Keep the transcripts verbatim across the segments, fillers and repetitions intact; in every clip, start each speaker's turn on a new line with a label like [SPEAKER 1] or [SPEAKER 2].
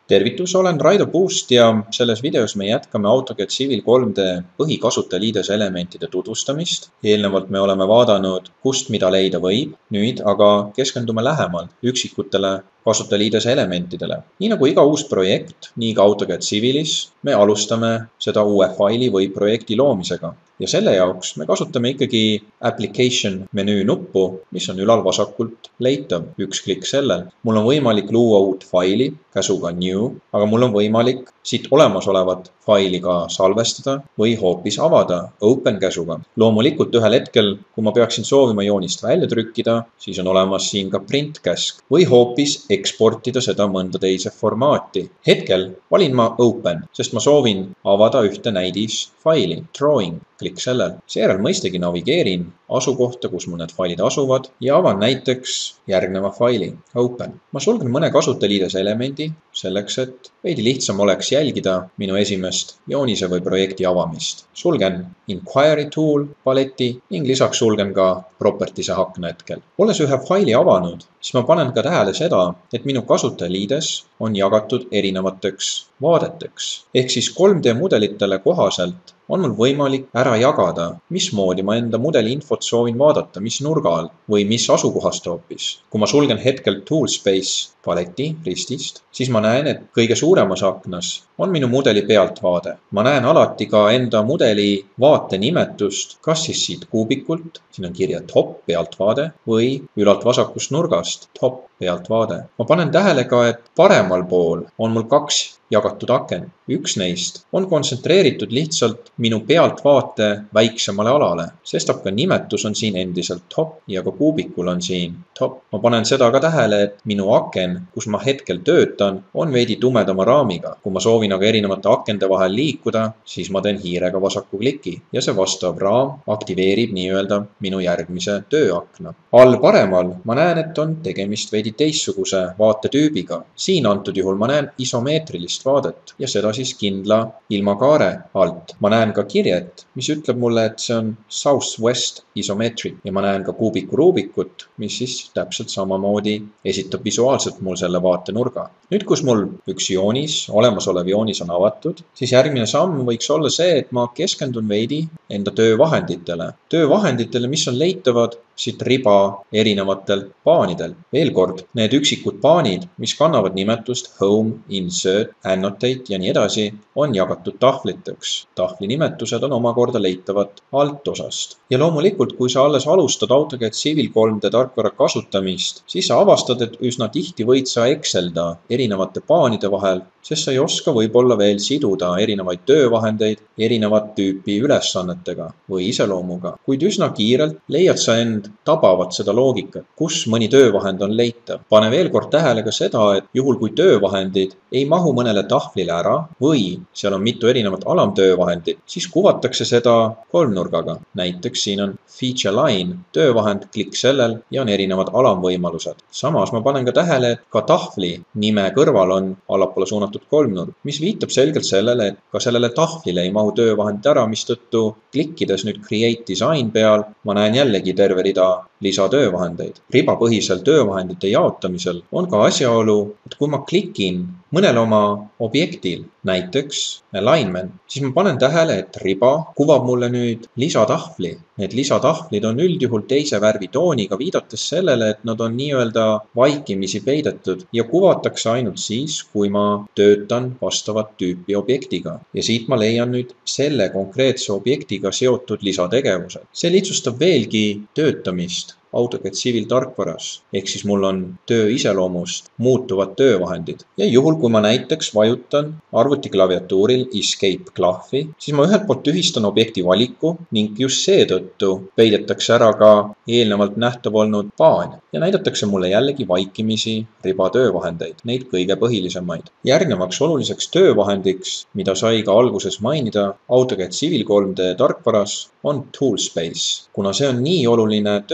[SPEAKER 1] Tervitus, olen Raido Puust ja selles videos me jätkame AutoCAD Civil kolm D põhikasutajaliidese elementide tutvustamist. Eelnevalt me oleme vaadanud, kust mida leida võib, nüüd aga keskendume lähemalt üksikutele kasutajaliidese elementidele. Nii nagu iga uus projekt, nii ka AutoCAD Civilis, me alustame seda uue faili või projekti loomisega. Ja selle jaoks me kasutame ikkagi Application menüü nuppu, mis on ülal vasakult leitav, üks klikk sellel. Mul on võimalik luua uut faili käsuga New, aga mul on võimalik siit olemasolevat faili ka salvestada või hoopis avada Open käsuga. Loomulikult ühel hetkel, kui ma peaksin soovima joonist välja trükkida, siis on olemas siin ka print käsk või hoopis eksportida seda mõnda teise formaati. Hetkel valin ma Open, sest ma soovin avada ühte näidisfaili, Drawing. Klikk sellel. Seejärel mõistagi navigeerin asukohta, kus mul need failid asuvad ja avan näiteks järgneva faili, Open. Ma sulgen mõne kasutajaliidese elemendi selleks, et veidi lihtsam oleks jälgida minu esimest joonise või projekti avamist. Sulgen Inquiry Tool paleti ning lisaks sulgen ka Properties'e akna hetkel. Olles ühe faili avanud, siis ma panen ka tähele seda, et minu kasutajaliides on jagatud erinevateks vaadeteks. Ehk siis kolm D mudelitele kohaselt on mul võimalik ära jagada, mismoodi ma enda mudeli infot soovin vaadata, mis nurga all või mis asukohast hoopis. Kui ma sulgen hetkel Toolspace paleti ristist, siis ma näen, et kõige suuremas aknas on minu mudeli pealtvaade. Ma näen alati ka enda mudeli vaate nimetust, kas siis siit kuubikult, siin on kirja top pealtvaade või ülalt vasakust nurgast top pealtvaade. Ma panen tähele ka, et paremal pool on mul kaks jagatud aken. Üks neist on kontsentreeritud lihtsalt minu pealtvaate väiksemale alale. Sestap ka nimetus on siin endiselt top ja ka kuubikul on siin top. Ma panen seda ka tähele, et minu aken, kus ma hetkel töötan, on veidi tumedama raamiga. Kui ma soovin aga erinevate akende vahel liikuda, siis ma teen hiirega vasaku kliki ja see vastav raam aktiveerib nii-öelda minu järgmise tööakna. All paremal ma näen, et on tegemist veidi teistsuguse vaatetüübiga. Siin antud juhul ma näen isomeetrilist vaadet ja seda siis kindla ilma kaare alt. Ma näen ka kirjet, mis ütleb mulle, et see on Southwest Isometric ja ma näen ka kuubiku ruubikut, mis siis täpselt samamoodi esitab visuaalselt mul selle vaatenurga. Nüüd, kus mul üks joonis, olemasolev joonis on avatud, siis järgmine samm võiks olla see, et ma keskendun veidi enda töövahenditele. Töövahenditele, mis on leitavad siit riba erinevatel paanidel. Veel kord, need üksikud paanid, mis kannavad nimetust Home, Insert, Annotate ja nii edasi, on jagatud tahvliteks. Tahvli nimetused on omakorda leitavad altosast. Ja loomulikult, kui sa alles alustad AutoCAD Civil kolm D tarkvara kasutamist, siis sa avastad, et üsna tihti võid sa ekselda erinevate paanide vahel, sest sa ei oska võib-olla veel siduda erinevaid töövahendeid erinevat tüüpi ülesannetega või iseloomuga. Kuid üsna kiirelt leiad sa end tabavat seda loogikat, kus mõni töövahend on leitav. Pane veel kord tähele ka seda, et juhul kui töövahendid ei mahu mõnele tahvlile ära või seal on mitu erinevat alamtöövahendit, siis kuvatakse seda kolmnurgaga. Näiteks siin on Feature Line, töövahend, klikk sellel ja on erinevad alamvõimalused. Samas ma panen ka tähele, et ka tahvli nime kõrval on allapoole suunatud kolmnurk, mis viitab selgelt sellele, et ka sellele tahvlile ei mahu töövahend ära, mistõttu klikkides nüüd Create Design peal ma näen jällegi terve rida lisatöövahendeid. Ribapõhisel töövahendite jaotamisel on ka asjaolu, et kui ma klikin mõnel oma objektil, näiteks alignment, siis ma panen tähele, et riba kuvab mulle nüüd lisatahvli. Need lisatahvlid on üldjuhul teise värvitooniga, viidates sellele, et nad on nii-öelda vaikimisi peidetud ja kuvatakse ainult siis, kui ma töötan vastavat tüüpi objektiga. Ja siit ma leian nüüd selle konkreetse objektiga seotud lisategevused. See lihtsustab veelgi töötamist AutoCAD Civil tarkvaras, ehk siis mul on töö iseloomust muutuvad töövahendid. Ja juhul, kui ma näiteks vajutan arvutiklaviatuuril Escape klahvi, siis ma ühelt poolt tühistan objekti valiku ning just seetõttu peidetakse ära ka eelnevalt nähtav olnud paan ja näidatakse mulle jällegi vaikimisi riba töövahendeid, neid kõige põhilisemaid. Järgnevaks oluliseks töövahendiks, mida sai ka alguses mainida AutoCAD Civil kolm D tarkvaras, on Toolspace. Kuna see on nii oluline töövahend,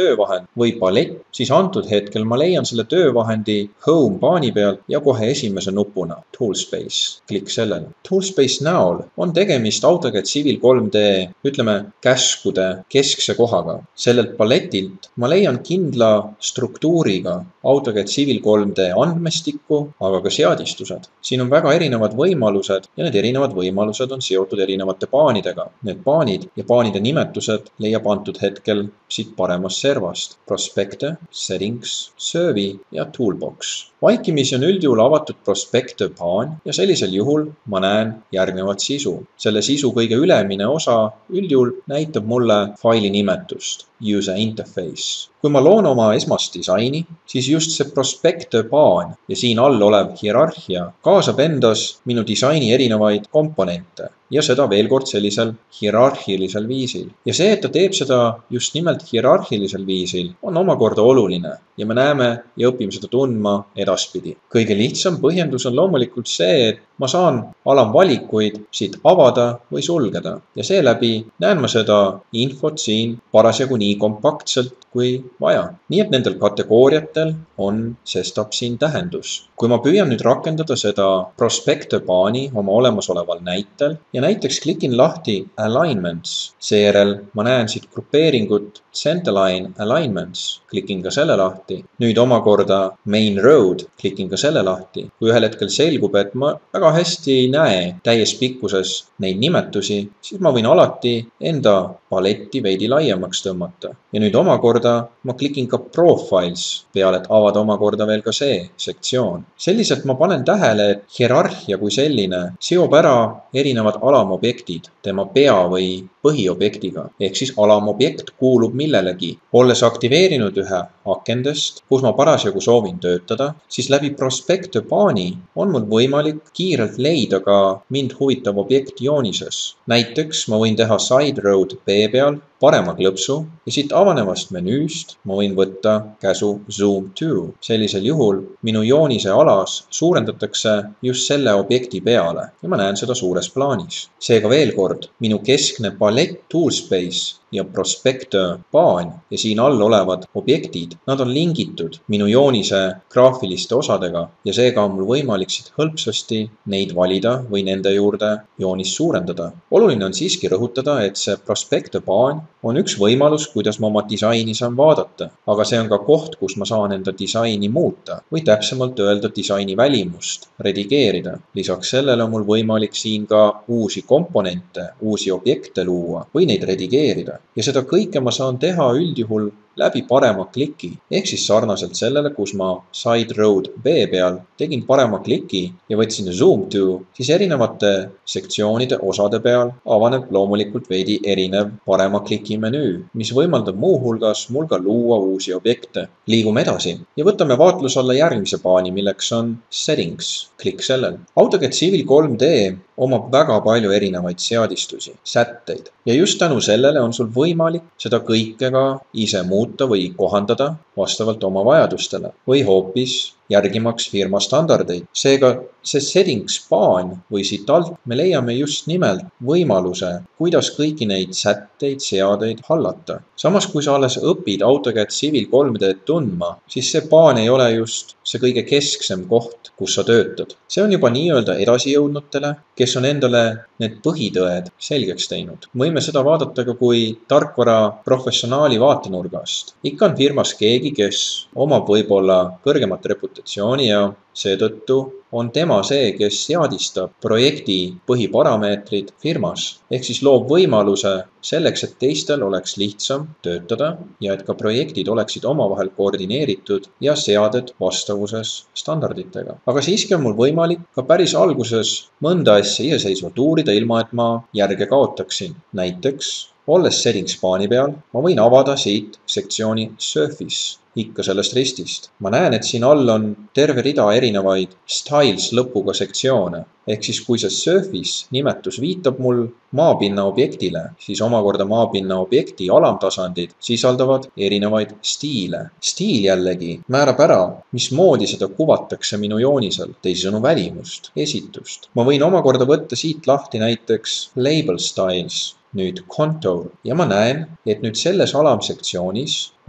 [SPEAKER 1] või palett, siis antud hetkel ma leian selle töövahendi Home paani pealt ja kohe esimese nupuna Toolspace. Klikk sellele. Toolspace näol on tegemist AutoCAD Civil kolm D, ütleme, käskude keskse kohaga. Sellelt paletilt ma leian kindla struktuuriga AutoCAD Civil kolm D andmestikku, aga ka seadistused. Siin on väga erinevad võimalused ja need erinevad võimalused on seotud erinevate paanidega. Need paanid ja paanide nimetused leiab antud hetkel siit paremast servast. Prospector, Settings, Survey ja Toolbox. Vaikimisi on üldjuhul avatud Prospector paan ja sellisel juhul ma näen järgnevat sisu. Selle sisu kõige ülemine osa üldjuhul näitab mulle faili nimetust, User Interface. Kui ma loon oma esmast disaini, siis just see Prospector paan ja siin all olev hierarhia kaasab endas minu disaini erinevaid komponente ja seda veel kord sellisel hierarhilisel viisil. Ja see, et ta teeb seda just nimelt hierarhilisel viisil, on omakorda oluline ja me näeme ja õpime seda tundma edaspidi. Kõige lihtsam põhjendus on loomulikult see, et ma saan alamvalikuid siit avada või sulgeda ja seeläbi näen ma seda infot siin parasjagu nii kompaktselt kui vaja. Nii et nendel kategooriatel on sestap siin tähendus. Kui ma püüan nüüd rakendada seda Prospector paani oma olemasoleval näitel ja näiteks klikin lahti Alignments, seejärel ma näen siit grupeeringut Centerline Alignments, klikin ka selle lahti. Nüüd omakorda Main Road, klikin ka selle lahti. Kui ühel hetkel selgub, et ma väga hästi ei näe täies pikkuses neid nimetusi, siis ma võin alati enda paletti veidi laiemaks tõmmata. Ja nüüd omakorda ma klikin ka Profiles peale, et avada omakorda veel ka see sektsioon. Selliselt ma panen tähele, et hierarhia kui selline seob ära erinevad alamobjektid tema pea või põhiobjektiga, ehk siis alamobjekt kuulub millelegi. Olles aktiveerinud ühe akendest, kus ma parasjagu soovin töötada, siis läbi Prospector paani on mul võimalik kiirelt leida ka mind huvitav objekt joonises. Näiteks ma võin teha Side Road B peal parema klõpsu ja siit avanevast menüüst ma võin võtta käsu Zoom to. Sellisel juhul minu joonise alas suurendatakse just selle objekti peale ja ma näen seda suures plaanis. Seega veel kord, minu keskne palett Toolspace ja Prospector paan ja siin all olevad objektid, nad on lingitud minu joonise graafiliste osadega ja seega on mul võimalik siit hõlpsasti neid valida või nende juurde joonist suurendada. Oluline on siiski rõhutada, et see Prospector paan on üks võimalus, kuidas ma oma disaini saan vaadata, aga see on ka koht, kus ma saan enda disaini muuta või täpsemalt öelda disaini välimust, redigeerida. Lisaks sellele on mul võimalik siin ka uusi komponente, uusi objekte luua või neid redigeerida. Ja seda kõike ma saan teha üldjuhul läbi parema kliki, ehk siis sarnaselt sellele, kus ma Side Road B peal tegin parema kliki ja võtsin Zoom to, siis erinevate sektsioonide osade peal avaneb loomulikult veidi erinev parema kliki menüü, mis võimaldab muuhulgas mul ka luua uusi objekte. Liigume edasi ja võtame vaatluse alla järgmise paani, milleks on Settings. Klikk sellel. AutoCAD Civil kolm D omab väga palju erinevaid seadistusi, sätteid ja just tänu sellele on sul võimalik seda kõike ka ise muuta või kohandada vastavalt oma vajadustele või hoopis järgimaks firma standardeid. Seega see Settings paan või siit alt me leiame just nimelt võimaluse, kuidas kõiki neid sätteid, seadeid hallata. Samas, kui sa alles õpid AutoCAD Civil kolm D tundma, siis see paan ei ole just see kõige kesksem koht, kus sa töötad. See on juba nii-öelda edasijõudnutele, kes on endale need põhitõed selgeks teinud. Võime seda vaadata ka kui tarkvara professionaali vaatenurgast. Ikka on firmas keegi, kes omab võib-olla kõrgemat reputatsiooni ja seetõttu on tema see, kes seadistab projekti põhiparameetrid firmas, ehk siis loob võimaluse selleks, et teistel oleks lihtsam töötada ja et ka projektid oleksid omavahel koordineeritud ja seaded vastavuses standarditega. Aga siiski on mul võimalik ka päris alguses mõnda asja iseseisvalt uurida, ilma et ma järge kaotaksin. Näiteks, olles Settings paani peal, ma võin avada siit sektsiooni Surface, ikka sellest ristist. Ma näen, et siin all on terve rida erinevaid styles lõpuga sektsioone. Ehk siis kui see Surface nimetus viitab mul maapinna objektile, siis omakorda maapinna objekti alamtasandid sisaldavad erinevaid stiile. Stiil jällegi määrab ära, mismoodi seda kuvatakse minu joonisel, teisisõnu välimust, esitust. Ma võin omakorda võtta siit lahti näiteks Label Styles, nüüd Contour ja ma näen, et nüüd selles alamsektsioonis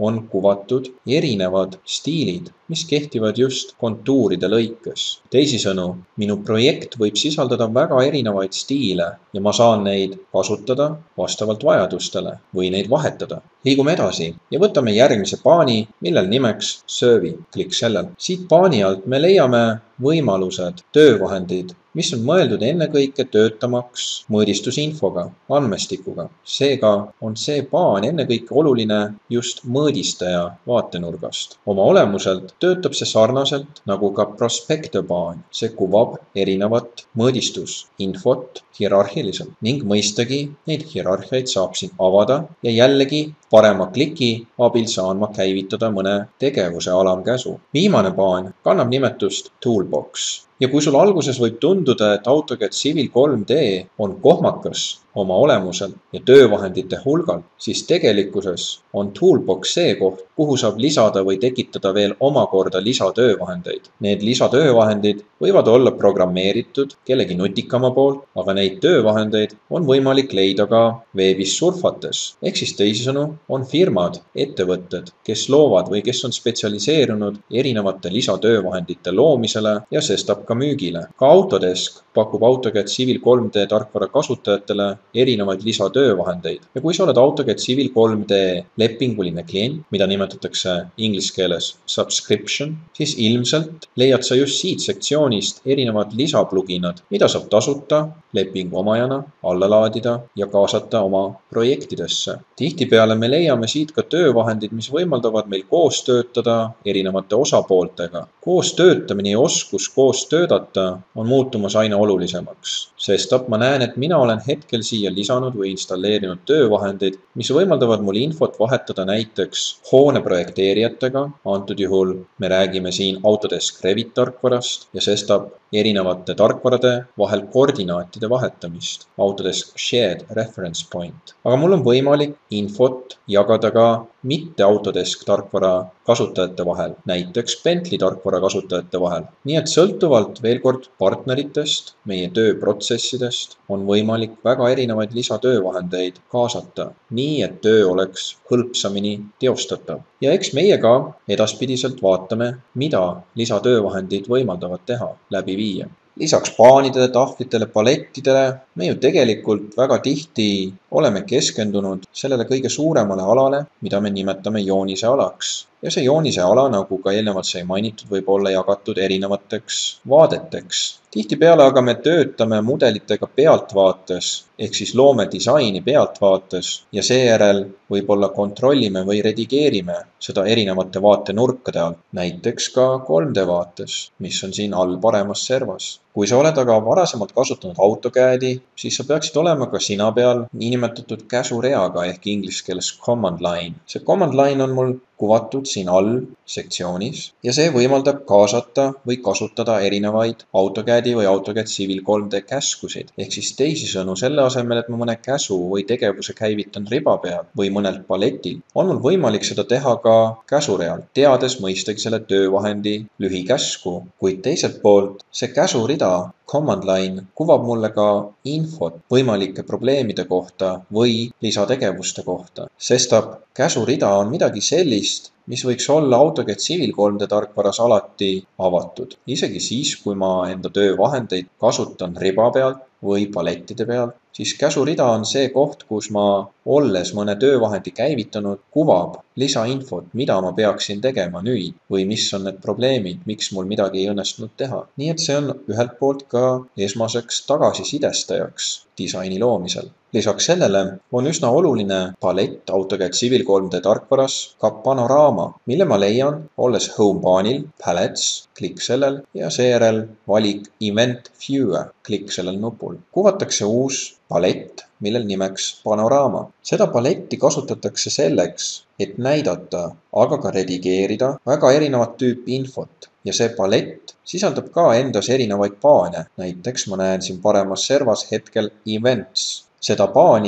[SPEAKER 1] on kuvatud erinevad stiilid, mis kehtivad just kontuuride lõikes. Teisisõnu, minu projekt võib sisaldada väga erinevaid stiile ja ma saan neid kasutada vastavalt vajadustele või neid vahetada. Liigume edasi ja võtame järgmise paani, millel nimeks Survey. Klikk sellel. Siit paani alt me leiame võimalused, töövahendid, mis on mõeldud ennekõike töötamaks mõõdistusinfoga, andmestikuga. Seega on see paan ennekõike oluline just mõõdistaja vaatenurgast. Oma olemuselt töötab see sarnaselt nagu ka prospektor paan. See kuvab erinevat mõõdistusinfot hierarhiliselt ning mõistagi neid hierarhiaid saab siin avada ja jällegi parema kliki abil saan ma käivitada mõne tegevuse alamkäsu. Viimane paan kannab nimetust Toolbox. Ja kui sul alguses võib tunduda, et AutoCAD Civil kolm D on kohmakas oma olemuselt ja töövahendite hulgal, siis tegelikkuses on Toolbox see koht, kuhu saab lisada või tekitada veel omakorda lisatöövahendeid. Need lisatöövahendid võivad olla programmeeritud kellegi nutikama poolt, aga neid töövahendeid on võimalik leida ka veebis surfates. Ehk siis teisisõnu on firmad, ettevõtted, kes loovad või kes on spetsialiseerunud erinevate lisatöövahendite loomisele ja sestap ka müügile. Ka Autodesk pakub AutoCAD Civil kolm D tarkvara kasutajatele erinevaid lisatöövahendeid. Ja kui sa oled AutoCAD Civil kolm D lepinguline klient, mida nimetatakse inglise keeles subscription, siis ilmselt leiad sa just siit sektsioonist erinevad lisapluginad, mida saab tasuta lepingu omajana alla laadida ja kaasata oma projektidesse. Tihtipeale me leiame siit ka töövahendid, mis võimaldavad meil koos töötada erinevate osapooltega. Koos töötamine ja oskus koos töötada on muutumas aina olulisemaks. Sestap ma näen, et mina olen hetkel siia lisanud või installeerinud töövahendeid, mis võimaldavad mul infot vahetada näiteks hoone projekteerijatega. Antud juhul me räägime siin Autodesk Revit tarkvarast ja sestap erinevate tarkvarade vahel koordinaatide vahetamist. Autodesk Shared Reference Point. Aga mul on võimalik infot jagada ka mitte Autodesk tarkvara kasutajate vahel, näiteks Bentley tarkvara kasutajate vahel. Nii et sõltuvalt veel kord partneritest, meie tööprotsessidest on võimalik väga erinevaid lisatöövahendeid kaasata, nii et töö oleks hõlpsamini teostatav. Ja eks meie ka edaspidiselt vaatame, mida lisatöövahendid võimaldavad teha, läbi viia. Lisaks paanidele, tahvlitele, palettidele me ju tegelikult väga tihti oleme keskendunud sellele kõige suuremale alale, mida me nimetame joonise alaks. Ja see joonise ala, nagu ka eelnevalt sai mainitud, võib olla jagatud erinevateks vaadeteks. Tihtipeale aga me töötame mudelitega pealtvaates, ehk siis loome disaini pealtvaates ja seejärel võib-olla kontrollime või redigeerime seda erinevate vaatenurkade all, näiteks ka kolm D vaates, mis on siin all paremas servas. Kui sa oled aga varasemalt kasutanud AutoCAD-i, siis sa peaksid olema ka sina peal niinimetatud käsureaga ehk inglise keeles command line. See command line on mul kuvatud siin all sektsioonis ja see võimaldab kaasata või kasutada erinevaid AutoCAD-i või AutoCAD Civil kolm D käskusid. Ehk siis teisisõnu selle asemel, et ma mõne käsu või tegevuse käivitan riba peal või mõnelt paletil, on mul võimalik seda teha ka käsureal, teades mõistagi selle töövahendi lühikäsku, kuid teiselt poolt see käsurida command line kuvab mulle ka infot võimalike probleemide kohta või lisategevuste kohta. Sestap käsurida on midagi sellist, mis võiks olla AutoCAD Civil kolm D tarkvaras alati avatud. Isegi siis, kui ma enda töövahendeid kasutan riba pealt või palettide pealt, siis käsurida on see koht, kus ma, olles mõne töövahendi käivitanud, kuvab lisainfot, mida ma peaksin tegema nüüd või mis on need probleemid, miks mul midagi ei õnnestunud teha. Nii et see on ühelt poolt ka esmaseks tagasisidestajaks disaini loomisel. Lisaks sellele on üsna oluline palett AutoCAD Civil kolm D tarkvaras ka panoraama, mille ma leian, olles home paanil, palettes, klikk sellel ja seejärel valik Event Viewer, klikk sellel nupul. Kuvatakse uus palett, millel nimeks panoraama. Seda paletti kasutatakse selleks, et näidata, aga ka redigeerida väga erinevat tüüpi infot. Ja see palett sisaldab ka endas erinevaid paane. Näiteks ma näen siin paremas servas hetkel Events. Seda paani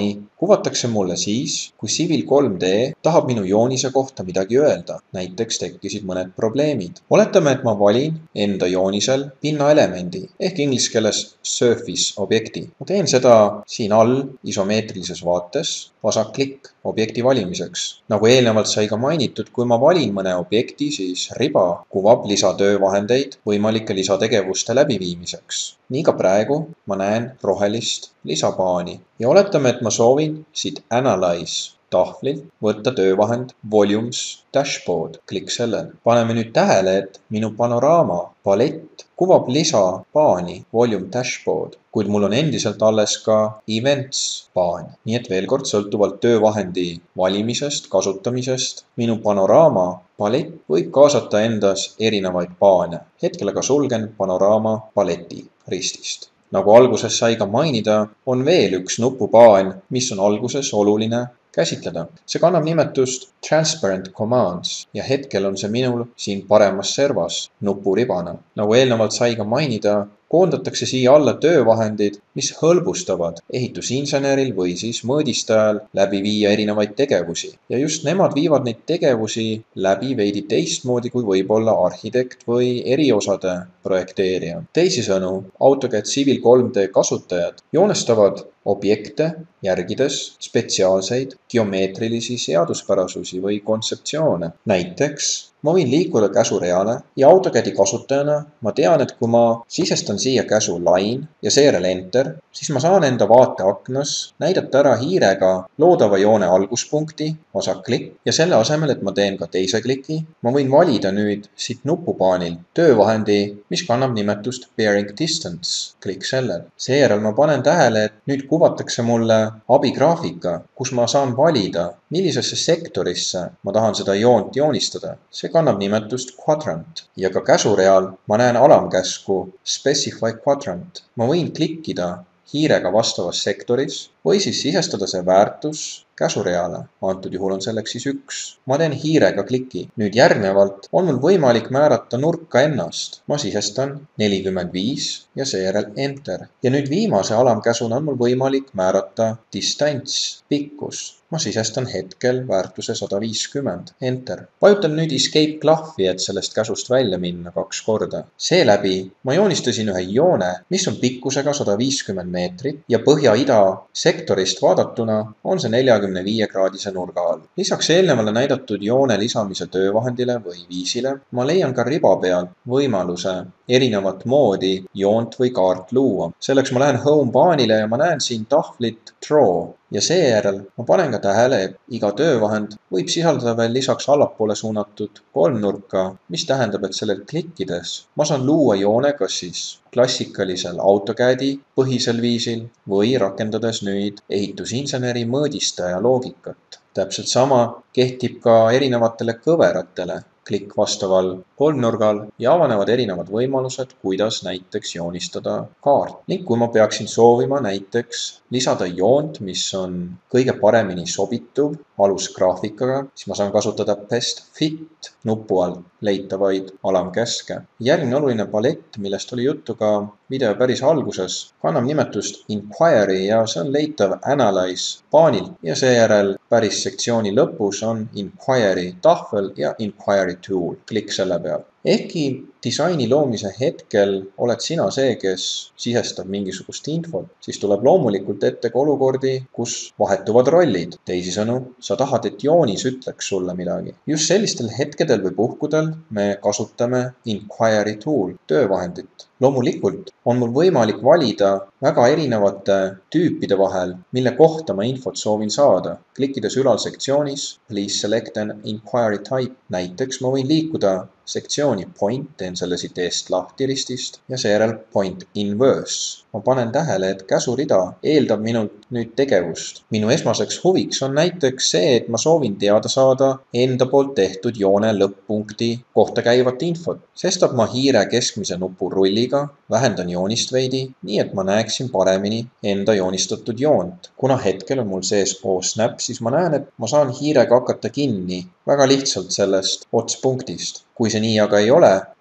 [SPEAKER 1] kuvatakse mulle siis, kui Civil kolm D tahab minu joonise kohta midagi öelda, näiteks tekkisid mõned probleemid. Oletame, et ma valin enda joonisel pinnaelemendi ehk inglise keeles surface objekti. Ma teen seda siin all isomeetrilises vaates, vasakklikk objekti valimiseks. Nagu eelnevalt sai ka mainitud, kui ma valin mõne objekti, siis riba kuvab lisatöövahendeid võimalike lisategevuste läbiviimiseks. Nii ka praegu ma näen rohelist lisapaani ja oletame, et ma soovin siit Analyze tahvlilt võtta töövahend Volumes Dashboard. Klikk sellel. Paneme nüüd tähele, et minu panoraama palett kuvab lisapaani Volume Dashboard, kuid mul on endiselt alles ka Events paan. Nii et veel kord sõltuvalt töövahendi valimisest, kasutamisest, minu panoraama palett võib kaasata endas erinevaid paane. Hetkel aga sulgen panoraama paleti ristist. Nagu alguses sai ka mainida, on veel üks nupupaan, mis on alguses oluline käsitleda. See kannab nimetust Transparent Commands ja hetkel on see minul siin paremas servas nupuribana. Nagu eelnevalt sai ka mainida, koondatakse siia alla töövahendid, mis hõlbustavad ehitusinseneril või siis mõõdistajal läbi viia erinevaid tegevusi. Ja just nemad viivad neid tegevusi läbi veidi teistmoodi kui võib-olla arhitekt või eriosade projekteerija. Teisisõnu, AutoCAD Civil kolm D kasutajad joonestavad objekte järgides spetsiaalseid geomeetrilisi seaduspärasusi või kontseptsioone. Näiteks ma võin liikuda käsureale ja AutoCADi kasutajana ma tean, et kui ma sisestan siia käsu line ja seejärel enter, siis ma saan enda vaateaknas näidata ära hiirega loodava joone alguspunkti, vasakklikk ja selle asemel, et ma teen ka teise kliki, ma võin valida nüüd siit nupupaanilt töövahendi, mis kannab nimetust Bearing Distance. Klikk sellel. Seejärel ma panen tähele, et nüüd kuvatakse mulle abigraafika, kus ma saan valida, millisesse sektorisse ma tahan seda joont joonistada. See kannab nimetust Quadrant ja ka käsureal ma näen alamkäsku Specify Quadrant. Ma võin klikkida hiirega vastavas sektoris või siis sisestada see väärtus käsureale. Antud juhul on selleks siis üks. Ma teen hiirega kliki. Nüüd järgnevalt on mul võimalik määrata nurka ennast. Ma sisestan nelikümmend viis ja seejärel enter. Ja nüüd viimase alamkäsuna on mul võimalik määrata distants, pikkus. Ma sisestan hetkel väärtuse sada viiskümmend. Enter. Vajutan nüüd escape klahvi, et sellest käsust välja minna kaks korda. Seeläbi ma joonistasin ühe joone, mis on pikkusega sada viiskümmend meetrit ja põhja-ida sektorist vaadatuna on see neljakümne viie kraadise nurga all. Lisaks eelnevale näidatud joone lisamise töövahendile või viisile, ma leian ka riba peal võimaluse erinevat moodi joont või kaart luua. Selleks ma lähen home paanile ja ma näen siin tahvlit Draw. Ja seejärel ma panen ka tähele, et iga töövahend võib sisaldada veel lisaks allapoole suunatud kolmnurka, mis tähendab, et sellel klikkides ma saan luua joone kas siis klassikalisel AutoCADi põhisel viisil või rakendades nüüd ehitusinseneri mõõdistaja loogikat. Täpselt sama kehtib ka erinevatele kõveratele. Klikk vastaval kolmnurgal ja avanevad erinevad võimalused, kuidas näiteks joonistada kaart. Ning kui ma peaksin soovima näiteks lisada joont, mis on kõige paremini sobituv alusgraafikaga, siis ma saan kasutada Best Fit nupu all leitavaid alamkäske. Järgmine oluline palett, millest oli juttu ka video päris alguses, kannab nimetust Inquiry ja see on leitav Analyze paanil ja seejärel päris sektsiooni lõpus on Inquiry tahvel ja Inquiry tool. Klikk selle peal. Ehkki disaini loomise hetkel oled sina see, kes sisestab mingisugust infot, siis tuleb loomulikult ette ka olukordi, kus vahetuvad rollid. Teisisõnu, sa tahad, et joonis ütleks sulle midagi. Just sellistel hetkedel või puhkudel me kasutame Inquiry tool töövahendit. Loomulikult on mul võimalik valida väga erinevate tüüpide vahel, mille kohta ma infot soovin saada. Klikkides ülal sektsioonis, please select an inquiry type. Näiteks ma võin liikuda sektsiooni point, teen selle siit eest lahti ristist ja seejärel point inverse. Ma panen tähele, et käsurida eeldab minult nüüd tegevust. Minu esmaseks huviks on näiteks see, et ma soovin teada saada enda poolt tehtud joone lõpp-punkti kohta käivat infot. Sestap ma hiire keskmise nupu rulliga vähendan joonist veidi, nii et ma näeksin paremini enda joonistatud joont. Kuna hetkel on mul sees O-snap, siis ma näen, et ma saan hiirega hakata kinni väga lihtsalt sellest otspunktist. Kui see nii aga ei ole,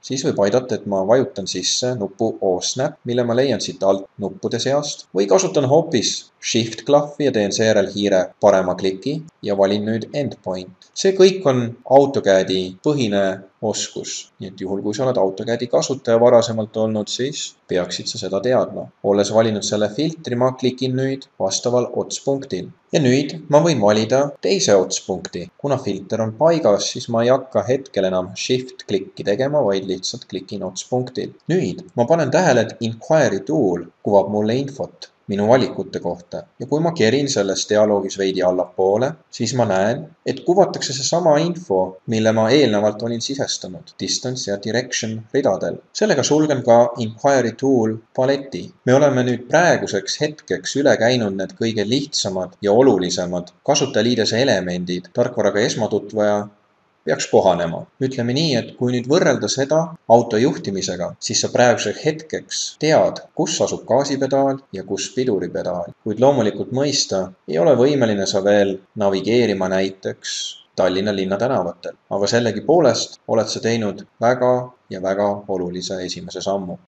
[SPEAKER 1] siis võib aidata, et ma vajutan sisse nupu O-Snap, mille ma leian siit alt nuppude seast või kasutan hoopis Shift-klahvi ja teen seejärel hiire parema kliki ja valin nüüd Endpoint. See kõik on AutoCAD-i põhine oskus, nii et juhul, kui sa oled AutoCAD-i kasutaja varasemalt olnud, siis peaksid sa seda teadma. Olles valinud selle filtri, ma klikin nüüd vastaval otspunktil. Ja nüüd ma võin valida teise otspunkti. Kuna filter on paigas, siis ma ei hakka hetkel enam Shift-klikki tegema, vaid lihtsalt klikin otspunktil. Nüüd ma panen tähele, et Inquiry Tool kuvab mulle infot minu valikute kohta. Ja kui ma kerin selles dialoogis veidi allapoole, siis ma näen, et kuvatakse see sama info, mille ma eelnevalt olin sisestanud Distance ja Direction ridadel. Sellega sulgen ka Inquiry Tool paleti. Me oleme nüüd praeguseks hetkeks üle käinud need kõige lihtsamad ja olulisemad kasutajaliidese elemendid. Tarkvaraga esmatutvaja peaks kohanema. Ütleme nii, et kui nüüd võrrelda seda auto juhtimisega, siis sa praeguseks hetkeks tead, kus asub gaasipedaal ja kus piduripedaal. Kuid loomulikult mõista ei ole võimeline sa veel navigeerima näiteks Tallinna linna tänavatel. Aga sellegi poolest oled sa teinud väga ja väga olulise esimese sammu.